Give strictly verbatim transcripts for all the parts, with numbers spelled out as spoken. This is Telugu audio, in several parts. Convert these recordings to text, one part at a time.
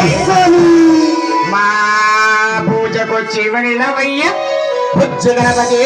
మా పూజకొచ్చి వెళ్ళవయ్య బుజ్జ గణపతి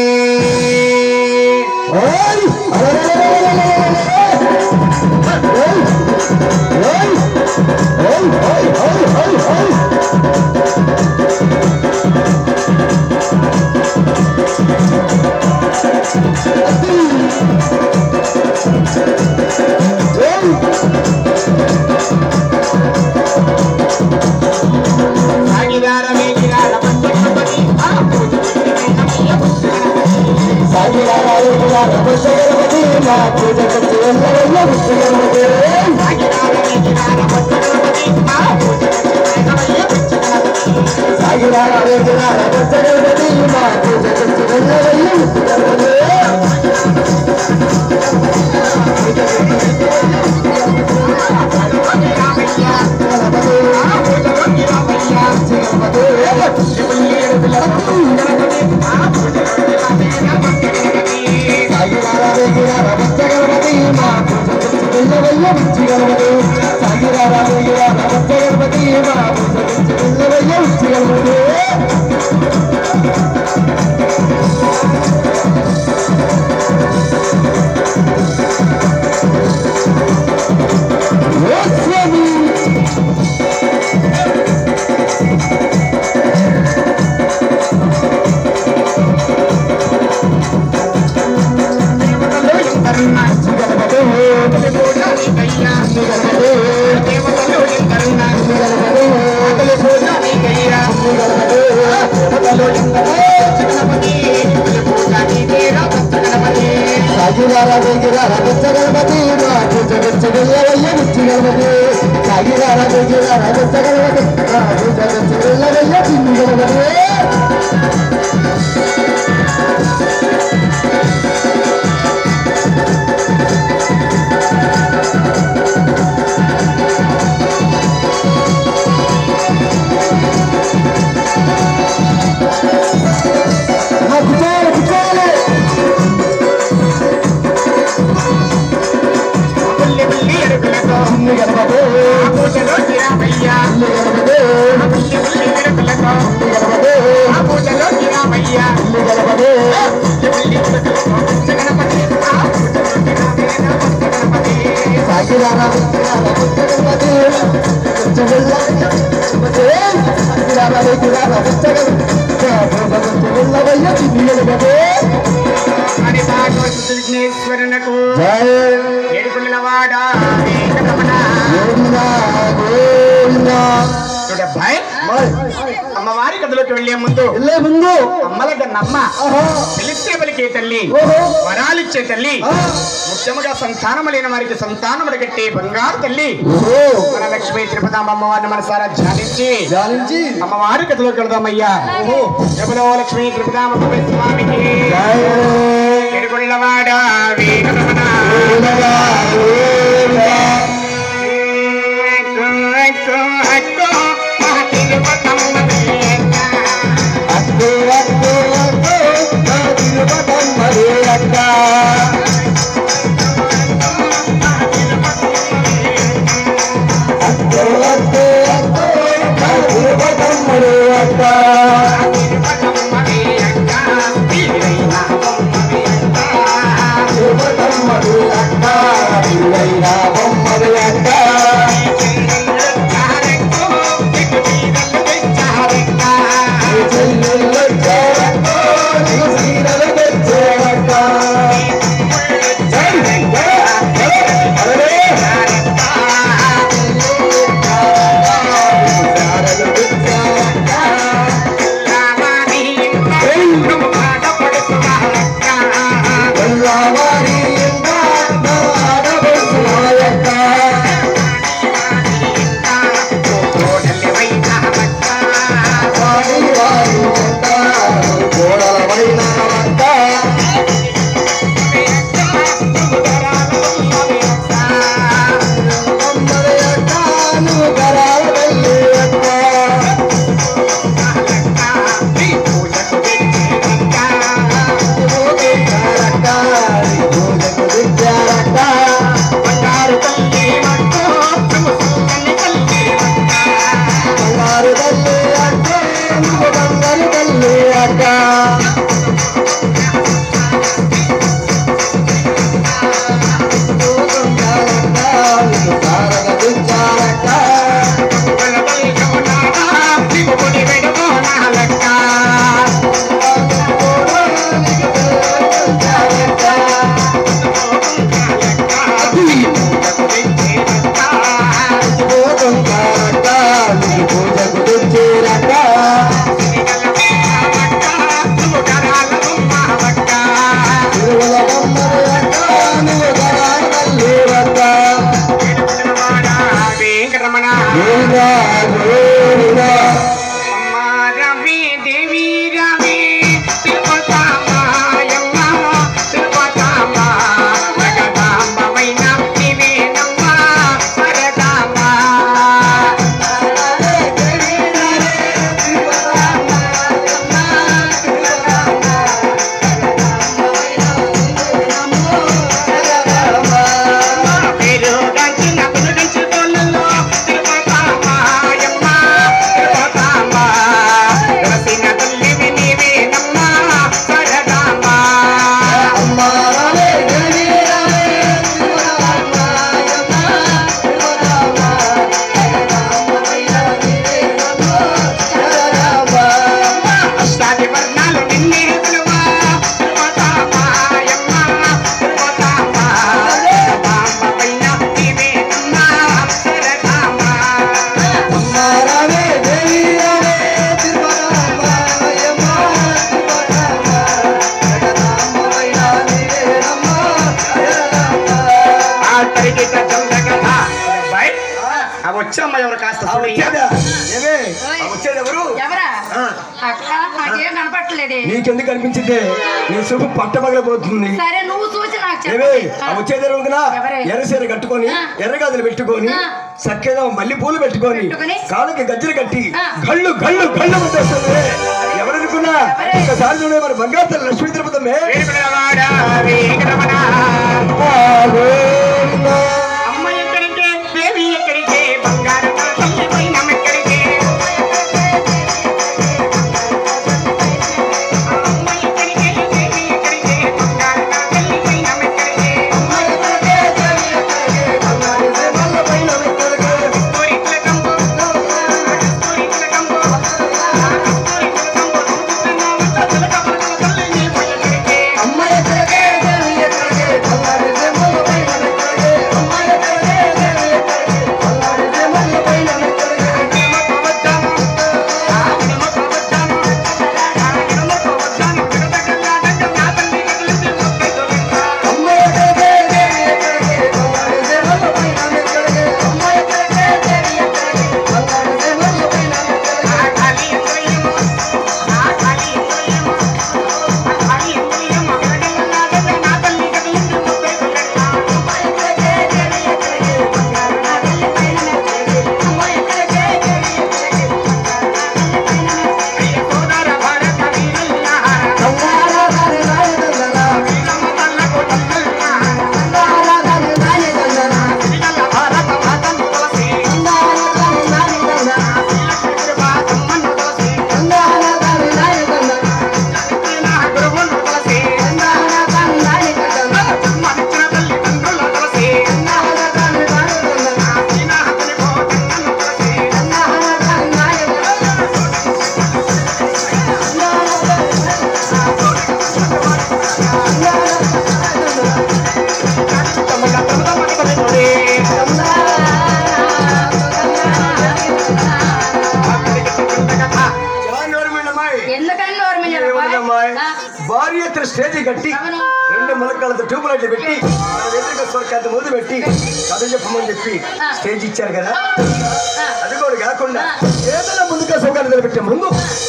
అమ్మవారి గదిలోకి వెళ్లే ముందు వెళ్లే ముందు అమ్మల గన్నమ్మ పిలిస్తే పలికే తల్లి వరాలిచ్చే తల్లి ముఖ్యముగా సంతానం లేని వారికి సంతానం కట్టే బంగారు తల్లి మన లక్ష్మీ తిరుపతమ్మ అమ్మవారిని మనసారా ధ్యానించి ధ్యానించి అమ్మవారి గదిలోకి వెళ్దామయ్యా. జబలో లక్ష్మీ తిరుపతమ్మ స్వామికి ఎడుగుళ్ళవాడ వీరరమణ Bye. వెంకటరమణ రవి దేవి రవి తిరుపతామాయమ్మ తిరుపతామ జగదాంబమైన నీవేనమ్మ సరదామ వచ్చామ్మా ఎవరు కాస్త వచ్చేది ఎవరు నీకెందుకు అనిపించింది నీ చూపు పట్టబగలబోతుంది సరే నువ్వు చూసి నాకు వచ్చేది ఎవరు ఎర్రసీర కట్టుకొని ఎర్రగాజులు పెట్టుకొని చక్కగా మల్లి పూలు పెట్టుకొని కాళ్ళకి గజ్జలు కట్టి గళ్ళు గళ్ళు గళ్ళు వచ్చేస్తుంది ఎవరనుకున్నా ఒకసారి చూడే మరి బంగారు లక్ష్మీ తిరుపతమే అమ్మ ఎక్కడికే దేవి ఎక్కడికే బంగారు భారీ స్టేజీ కట్టి రెండు మొలకాలతో ట్యూబ్ లైట్లు పెట్టి స్వర్గాన్ని ముందు పెట్టి కథ చెప్పమని చెప్పి స్టేజ్ ఇచ్చారు కదా అది కూడా కాకుండా ఏదైనా ముందుగా సౌకర్యం నిలబెట్టే ముందు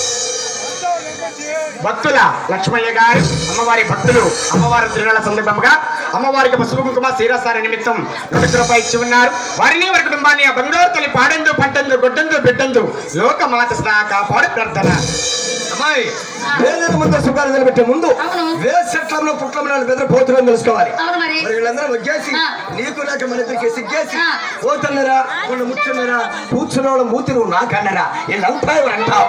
భక్తుల లక్ష్మయ్య గారు అమ్మవారి భక్తులు అమ్మవారి తిరునాళ్ళ సందర్భంగా అమ్మవారికి పసుపు కుంకుమ శీరసార నిమిత్తం నూట రూపాయలు ఇచ్చి ఉన్నారు. వారిని వారి కుటుంబాన్ని ఆ బంగారు తల్లి పాడందు పంటందు గొడ్డందు బిడ్డందు లోక మాత సదా కాపాడు ప్రార్థన. అమ్మాయి వేదన ముందు సుఖాలు నిలబెట్టే ముందు వేసట్లంలో పుట్లంలో బెదిరిపోతున్నాను తెలుసుకోవాలి. వీళ్ళందరూ వచ్చేసి నీకు నాకు మన ఇద్దరికి సిగ్గేసి పోతున్నారా కొండ ముచ్చున్నారా కూర్చున్న మూతి నువ్వు నాకన్నారా వీళ్ళంతా అంటావు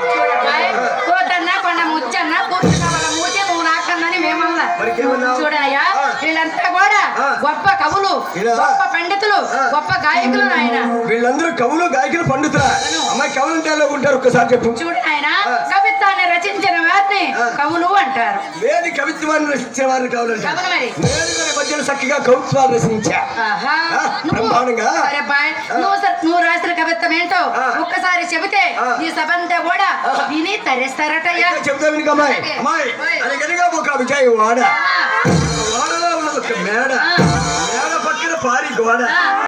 చూడయ్యా వీళ్ళంతా కూడా గొప్ప కవులు గొప్ప పండితులు గొప్ప గాయకులు నాయన. వీళ్ళందరూ కవులు గాయకులు పండితులా? అమ్మాయి కవులు అంటే ఉంటారు ఒక్కసారి చెప్పు. చూడు ఆయన కవిత్వాన్ని రచించిన వారిని కవులు అంటారు. వేది కవిత్వాన్ని రచించిన వారిని కవులు అంటారు. మధ్యలో చక్కగా కవిత్వాలు రచించా నువ్వు రాసిన కవిత్వం ఏంటో ఒక్కసారి చెబితే ఈ సభంతా కూడా విని తరిస్తారటయ్యా. చెబుతా విని అమ్మాయి అమ్మాయి అది కనుక ఒక విజయ్ వాడ వాడలో ఉన్నది ఒక మేడ మేడ పక్కన పారి గోడ